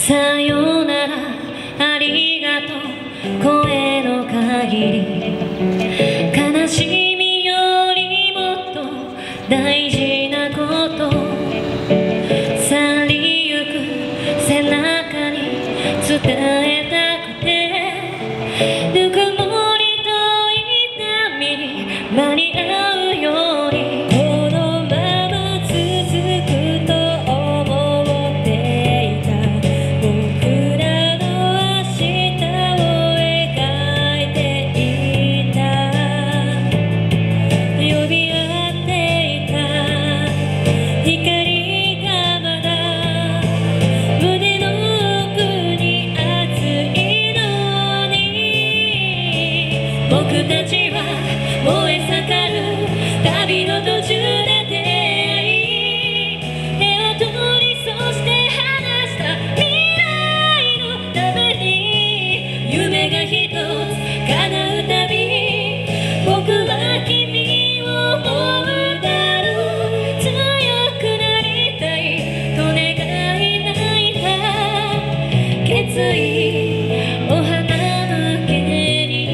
さよならありがとう声の限り、悲しみよりもっと大事なこと去りゆく背中に伝えたくて、ぬくもりと痛みに間に合うようにこのまま続くと思っていた。僕らの明日を描いていた。呼び合っていた光がまだ胸の奥に熱いのに、僕たちは燃え盛る旅の途中で出会い、手を取りそして離した未来のために、夢が一つ叶うたび僕は君を思うだろう。強くなりたいと願い泣いた決意お花向けに、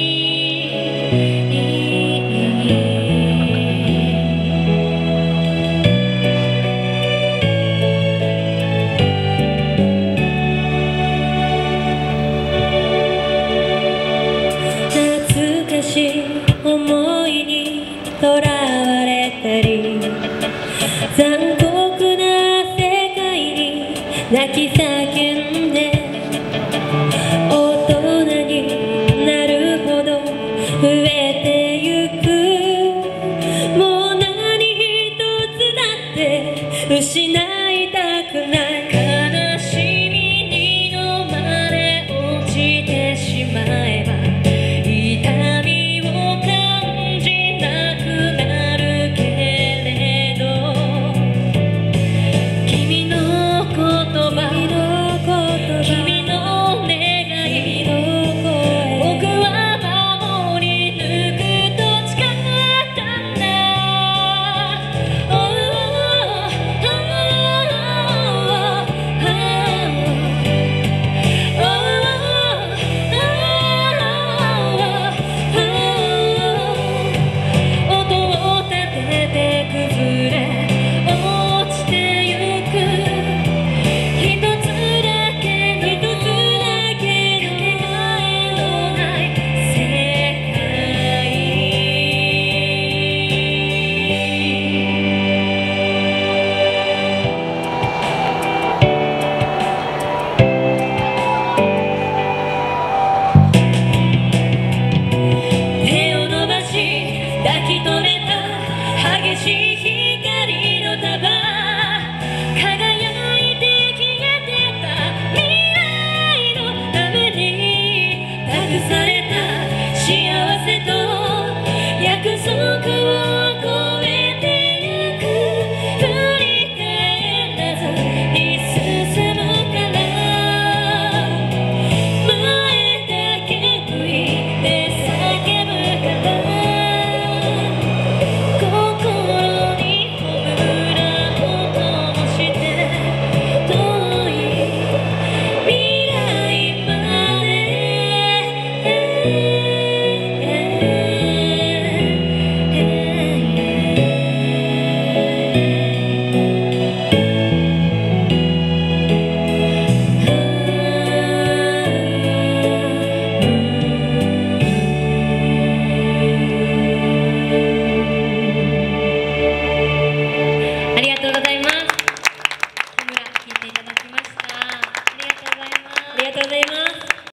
懐かしい思いにとらわれたり、残酷な世界に泣き叫んで